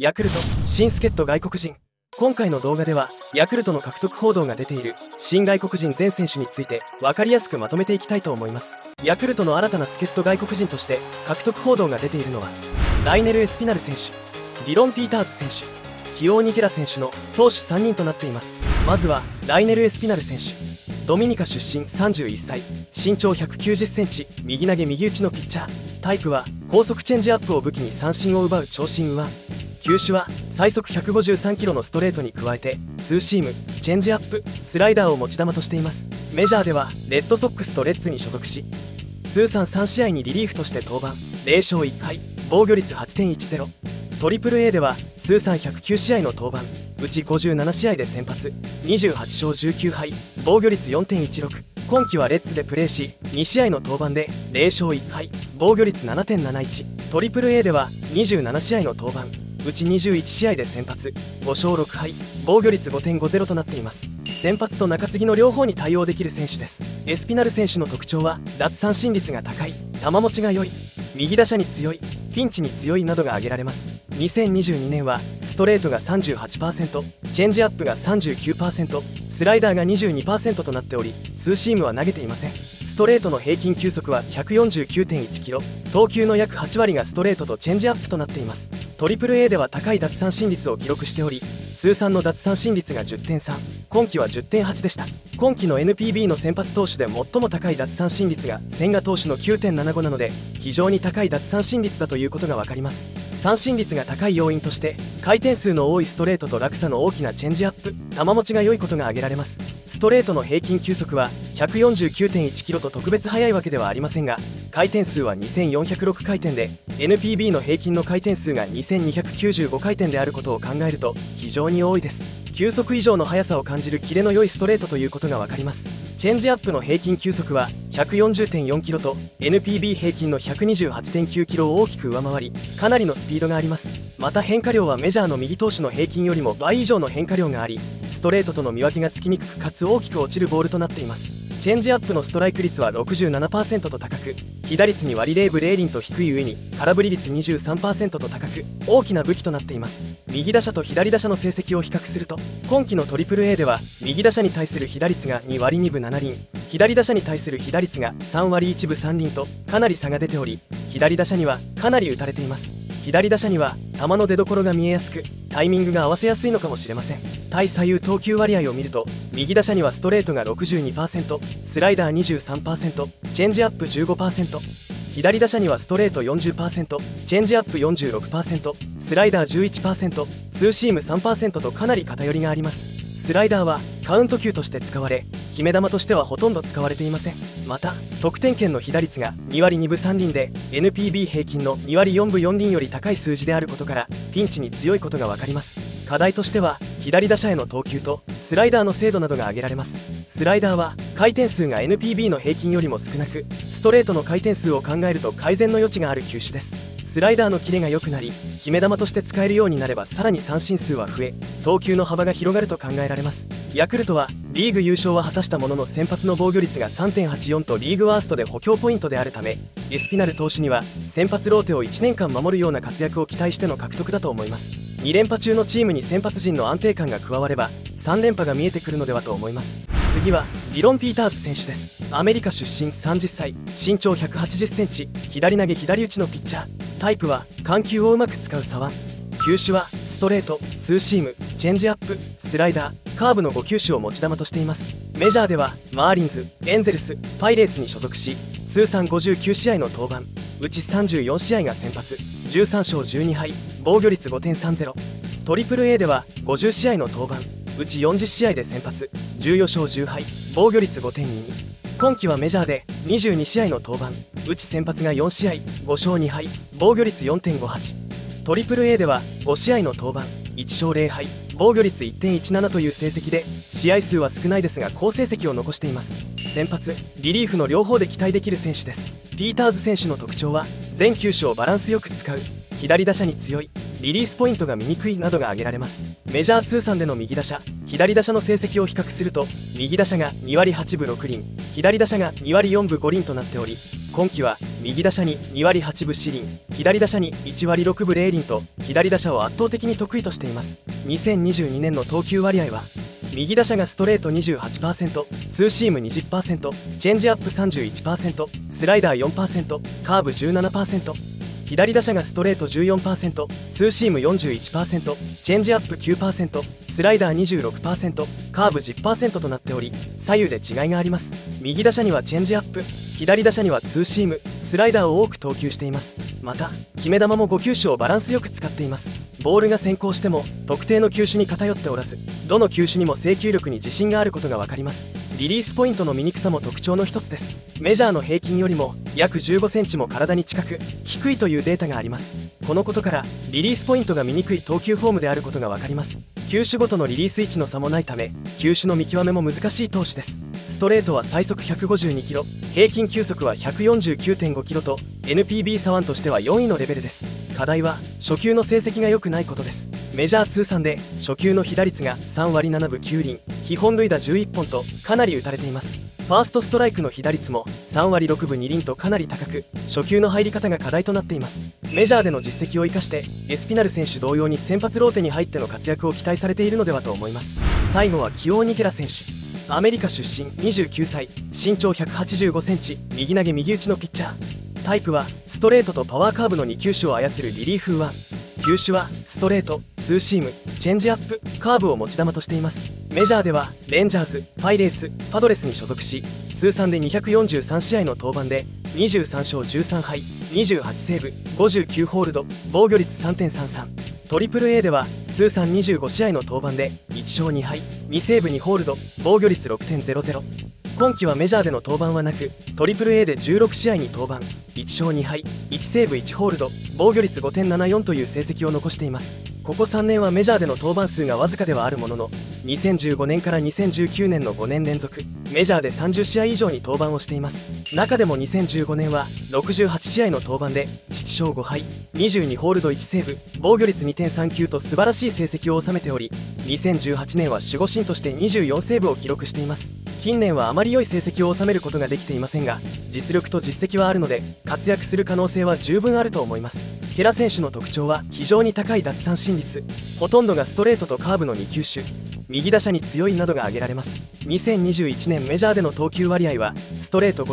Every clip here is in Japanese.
ヤクルト新助っ人外国人。今回の動画ではヤクルトの獲得報道が出ている新外国人全選手について分かりやすくまとめていきたいと思います。ヤクルトの新たな助っ人外国人として獲得報道が出ているのはライネル・エスピナル選手、ディロン・ピーターズ選手、キオーニ・ゲラ選手の投手3人となっています。まずはライネル・エスピナル選手。ドミニカ出身、31歳、身長190センチ、右投げ右打ちのピッチャー。タイプは高速チェンジアップを武器に三振を奪う長身右腕。球種は最速153キロのストレートに加えてツーシーム、チェンジアップ、スライダーを持ち球としています。メジャーではレッドソックスとレッズに所属し、通算3試合にリリーフとして登板、0勝1敗、防御率 8.10。 トリプル A では通算109試合の登板、うち57試合で先発、28勝19敗、防御率 4.16。 今季はレッズでプレーし、2試合の登板で0勝1敗、防御率 7.71。 トリプル A では27試合の登板、うち21試合で先発、5勝6敗、防御率 5.50 となっています。先発と中継ぎの両方に対応できる選手です。エスピナル選手の特徴は奪三振率が高い、球持ちが良い、右打者に強い、ピンチに強いなどが挙げられます。2022年はストレートが 38%、チェンジアップが 39%、スライダーが 22% となっており、ツーシームは投げていません。ストレートの平均球速は 149.1 キロ、投球の約8割がストレートとチェンジアップとなっています。トリプル A では高い奪三振率を記録しており、通算の奪三振率が 10.3、 今季は 10.8 でした。今季の NPB の先発投手で最も高い奪三振率が千賀投手の 9.75 なので、非常に高い奪三振率だということが分かります。三振率が高い要因として回転数の多いストレートと落差の大きなチェンジアップ、球持ちが良いことが挙げられます。ストレートの平均球速は 149.1 キロと特別速いわけではありませんが、回転数は2406回転で NPB の平均の回転数が2295回転であることを考えると非常に多いです。球速以上の速さを感じるキレの良いストレートということが分かります。チェンジアップの平均球速は 140.4 キロと NPB 平均の 128.9 キロを大きく上回り、かなりのスピードがあります。また変化量はメジャーの右投手の平均よりも倍以上の変化量があり、ストレートとの見分けがつきにくくかつ大きく落ちるボールとなっています。チェンジアップのストライク率は 67% と高く、被打率に割0分0厘と低い上に空振り率 23% と高く、大きな武器となっています。右打者と左打者の成績を比較すると、今季のトリプル A では右打者に対する被打率が2割2分7厘、左打者に対する被打率が3割1分3厘とかなり差が出ており、左打者にはかなり打たれています。左打者には球の出所が見えやすく、タイミングが合わせやすいのかもしれません。対左右投球割合を見ると、右打者にはストレートが 62%、スライダー 23%、チェンジアップ 15%、左打者にはストレート 40%、チェンジアップ 46%、スライダー 11%、ツーシーム 3% とかなり偏りがあります。スライダーはカウント球として使われ、決め球としてはほとんど使われていません。また得点圏の被打率が2割2分3厘で NPB 平均の2割4分4厘より高い数字であることからピンチに強いことが分かります。課題としては左打者への投球とスライダーの精度などが挙げられます。スライダーは回転数が NPB の平均よりも少なく、ストレートの回転数を考えると改善の余地がある球種です。スライダーのキレが良くなり、決め球として使えるようになればさらに三振数は増え、投球の幅が広がると考えられます。ヤクルトはリーグ優勝は果たしたものの、先発の防御率が 3.84 とリーグワーストで補強ポイントであるため、エスピナル投手には先発ローテを1年間守るような活躍を期待しての獲得だと思います。2連覇中のチームに先発陣の安定感が加われば3連覇が見えてくるのではと思います。次はディロン・ピーターズ選手です。アメリカ出身、30歳、身長180センチ、左投げ左打ちのピッチャー。タイプは緩急をうまく使う左腕。球種はストレート、ツーシーム、チェンジアップ、スライダー、カーブの5球種を持ち球としています。メジャーではマーリンズ、エンゼルス、パイレーツに所属し、通算59試合の登板、うち34試合が先発、13勝12敗、防御率 5.30。 トリプル A では50試合の登板、うち40試合で先発、14勝10敗、防御率 5.22。 今季はメジャーで22試合の登板、うち先発が4試合、5勝2敗、防御率 4.58。 トリプル A では5試合の登板、1勝0敗、防御率 1.17 という成績で、試合数は少ないですが好成績を残しています。先発、リリーフの両方で期待できる選手です。ピーターズ選手の特徴は全球種をバランスよく使う、左打者に強い、リリースポイントが見にくいなどが挙げられます。メジャー通算での右打者、左打者の成績を比較すると、右打者が2割8分6厘、 左打者が2割4分5厘となっており、今季は右打者に2割8分4厘、左打者に1割6分0厘と左打者を圧倒的に得意としています。2022年の投球割合は右打者がストレート 28%、ツーシーム 20%、チェンジアップ 31%、スライダー 4%、カーブ 17%、左打者がストレート 14%、ツーシーム 41%、チェンジアップ 9%、スライダー 26%、カーブ 10% となっており、左右で違いがあります。右打者にはチェンジアップ、左打者にはツーシーム、スライダーを多く投球しています。また決め球も5球種をバランスよく使っています。ボールが先行しても特定の球種に偏っておらず、どの球種にも制球力に自信があることが分かります。リリースポイントの醜さも特徴の一つです。メジャーの平均よりも約15センチも体に近く低いというデータがあります。このことからリリースポイントが見にくい投球フォームであることが分かります。球種ごとのリリース位置の差もないため、球種の見極めも難しい投手です。ストレートは最速152キロ、平均球速は149.5キロと NPB 左腕としては4位のレベルです。課題は初球の成績が良くないことです。メジャー通算で初球の被打率が3割7分9厘、被本塁打11本とかなり打たれています。ファーストストライクの被打率も3割6分2厘とかなり高く、初球の入り方が課題となっています。メジャーでの実績を生かしてエスピナル選手同様に先発ローテに入っての活躍を期待されているのではと思います。最後はキオーニケラ選手。アメリカ出身、29歳、身長185センチ、右投げ右打ちのピッチャー。タイプはストレートとパワーカーブの2球種を操るリリーフ右腕。球種はストレート、ツーシーム、チェンジアップ、カーブを持ち球としています。メジャーではレンジャーズ、パイレーツ、パドレスに所属し、通算で243試合の登板で23勝13敗、28セーブ、59ホールド、防御率 3.33。トリプル A では通算25試合の登板で1勝2敗、2セーブ2ホールド、防御率 6.00。今季はメジャーでの登板はなく、トリプル A で16試合に登板、1勝2敗、1セーブ1ホールド、防御率 5.74 という成績を残しています。ここ3年はメジャーでの登板数がわずかではあるものの、2015年から2019年の5年連続メジャーで30試合以上に登板をしています。中でも2015年は68試合の登板で7勝5敗、22ホールド1セーブ、防御率 2.39 と素晴らしい成績を収めており、2018年は守護神として24セーブを記録しています。近年はあまり良い成績を収めることができていませんが、実力と実績はあるので活躍する可能性は十分あると思います。ケラ選手の特徴は非常に高い奪三振率、ほとんどがストレートとカーブの2球種、右打者に強いなどが挙げられます。2021年メジャーでの投球割合はストレート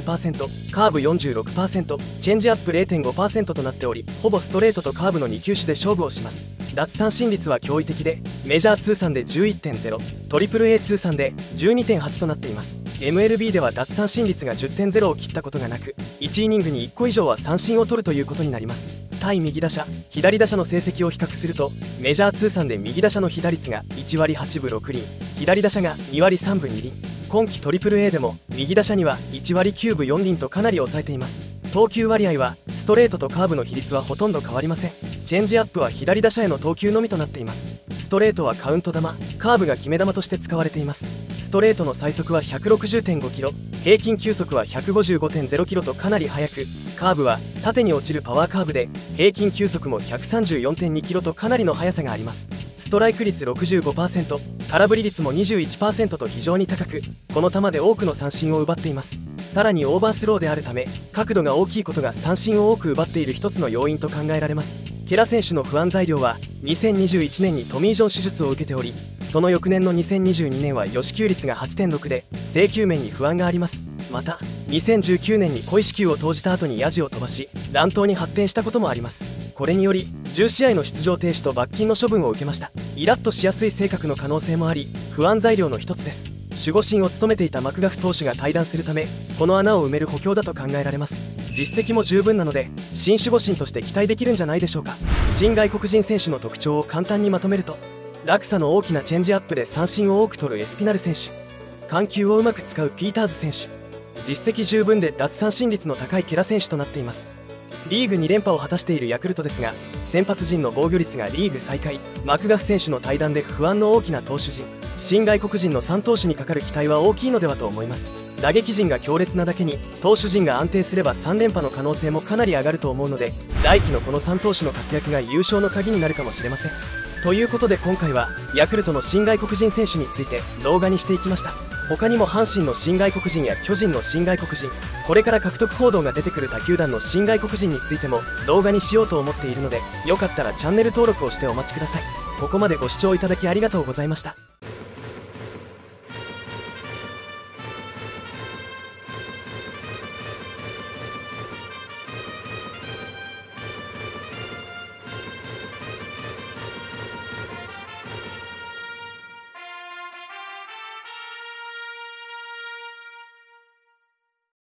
53%、カーブ 46%、チェンジアップ 0.5% となっており、ほぼストレートとカーブの2球種で勝負をします。奪三振率は驚異的で、メジャー通算で 11.0、トリプル A 通算で 12.8 となっています。MLB では奪三振率が 10.0 を切ったことがなく、1イニングに1個以上は三振を取るということになります。対右打者、左打者の成績を比較すると、メジャー通算で右打者の被打率が1割8分6厘、左打者が2割3分2厘、今季トリプル A でも右打者には1割9分4厘とかなり抑えています。投球割合はストレートとカーブの比率はほとんど変わりません。チェンジアップは左打者への投球のみとなっています。ストレートはカウント球、カーブが決め球として使われています。ストレートの最速は 160.5 キロ、平均球速は 155.0 キロとかなり速く、カーブは縦に落ちるパワーカーブで平均球速も 134.2 キロとかなりの速さがあります。ストライク率 65%、空振り率も 21% と非常に高く、この球で多くの三振を奪っています。さらにオーバースローであるため、角度が大きいことが三振を多く奪っている一つの要因と考えられます。ケラ選手の不安材料は2021年にトミー・ジョン手術を受けており、その翌年の2022年は与四球率が 8.6 で制球面に不安があります。また2019年に小石球を投じた後にヤジを飛ばし乱闘に発展したこともあります。これにより10試合の出場停止と罰金の処分を受けました。イラッとしやすい性格の可能性もあり、不安材料の一つです。守護神を務めていたマクガフ投手が退団するため、この穴を埋める補強だと考えられます。実績も十分なので新守護神として期待できるんじゃないでしょうか。新外国人選手の特徴を簡単にまとめると、落差の大きなチェンジアップで三振を多く取るエスピナル選手、緩急をうまく使うピーターズ選手、実績十分で奪三振率の高いケラ選手となっています。リーグ2連覇を果たしているヤクルトですが、先発陣の防御率がリーグ最下位、マクガフ選手の退団で不安の大きな投手陣、新外国人の3投手にかかる期待は大きいのではと思います。打撃陣が強烈なだけに投手陣が安定すれば3連覇の可能性もかなり上がると思うので、来季のこの3投手の活躍が優勝の鍵になるかもしれません。ということで今回はヤクルトの新外国人選手について動画にしていきました。 他にも阪神の新外国人や巨人の新外国人、これから獲得報道が出てくる他球団の新外国人についても動画にしようと思っているので、よかったらチャンネル登録をしてお待ちください。ここまでご視聴いただきありがとうございました。